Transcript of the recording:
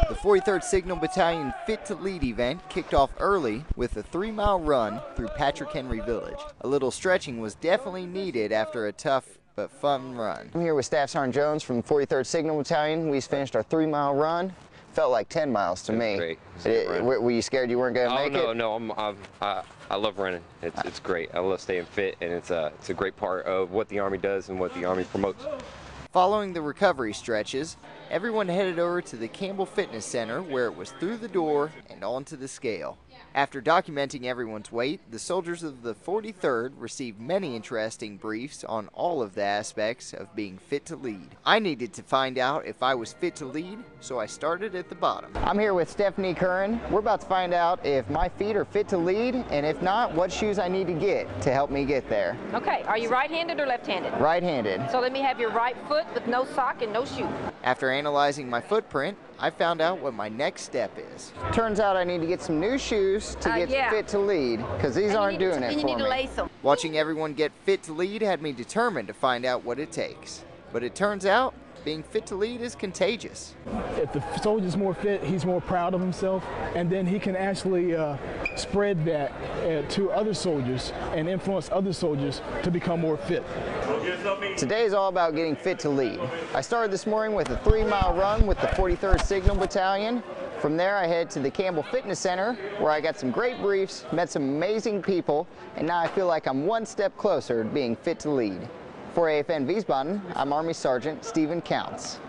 The 43rd Signal Battalion Fit to Lead event kicked off early with a 3-mile run through Patrick Henry Village. A little stretching was definitely needed after a tough but fun run. I'm here with Staff Sergeant Jones from the 43rd Signal Battalion. We finished our 3-mile run. Felt like 10 miles to me. Great. Were you scared you weren't going to make it? No, I love running. It's great. I love staying fit, and it's a great part of what the Army does and what the Army promotes. Following the recovery stretches, everyone headed over to the Campbell Fitness Center where it was through the door and onto the scale. After documenting everyone's weight, the soldiers of the 43rd received many interesting briefs on all of the aspects of being fit to lead. I needed to find out if I was fit to lead, so I started at the bottom. I'm here with Stephanie Curran. We're about to find out if my feet are fit to lead, and if not, what shoes I need to get to help me get there. Okay, are you right-handed or left-handed? Right-handed. So let me have your right foot with no sock and no shoe. After analyzing my footprint, I found out what my next step is. Turns out I need to get some new shoes to get fit to lead, because these aren't doing it for me. You need to lace them. Watching everyone get fit to lead had me determined to find out what it takes. But it turns out being fit to lead is contagious. If the soldier's more fit, he's more proud of himself, and then he can actually spread that to other soldiers and influence other soldiers to become more fit. Today is all about getting fit to lead. I started this morning with a 3-mile run with the 43rd Signal Battalion. From there, I headed to the Campbell Fitness Center, where I got some great briefs, met some amazing people, and now I feel like I'm one step closer to being fit to lead. For AFN Wiesbaden, I'm Army Sergeant Stephen Counts.